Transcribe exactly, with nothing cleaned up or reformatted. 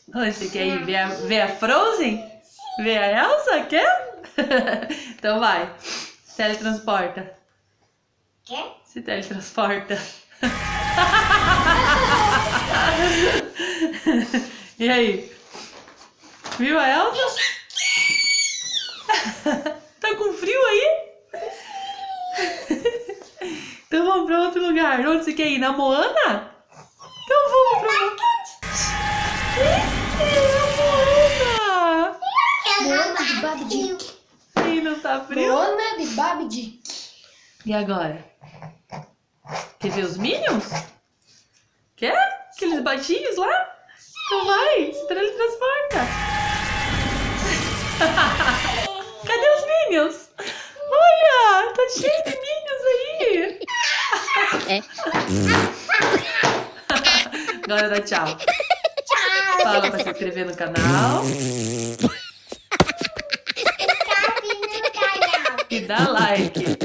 Você quer ir ver a, ver a Frozen? Ver a Elsa? Quer? Então vai. Se teletransporta. Quer? Se teletransporta. E aí? Viu a Elsa? Tá com frio aí? Então vamos pra outro lugar. Onde você quer ir? Na Moana? Então vamos pra Moana. Moana de Babidique. Ih, não tá frio? Moana de Babidique. E agora? Quer ver os Minions? Quer? Aqueles batinhos lá? Então vai, se teletransporta. Cadê os Minions? Olha, tá cheio de Minions aí. É. Agora dá tchau. Tchau. Fala pra se inscrever no canal. Inscreve no canal. E dá like.